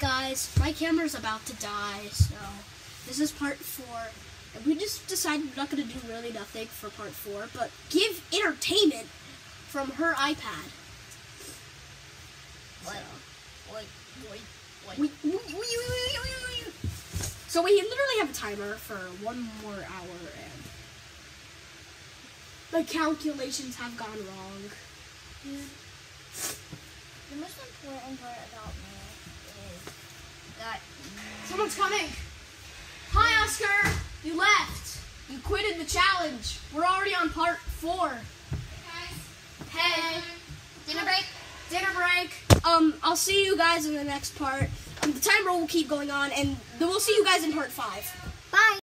guys, my camera's about to die, so this is part 4. And we just decided we're not going to do really nothing for part 4, but give entertainment from her iPad. So we literally have a timer for 1 more hour, and the calculations have gone wrong. The most important part about me is that... Someone's coming! Hi, Oscar! You left! You quitted the challenge! We're already on part 4. Hey, guys. Hey! Dinner break? Dinner break! I'll see you guys in the next part. The timer will keep going on, and we'll see you guys in part 5. Bye!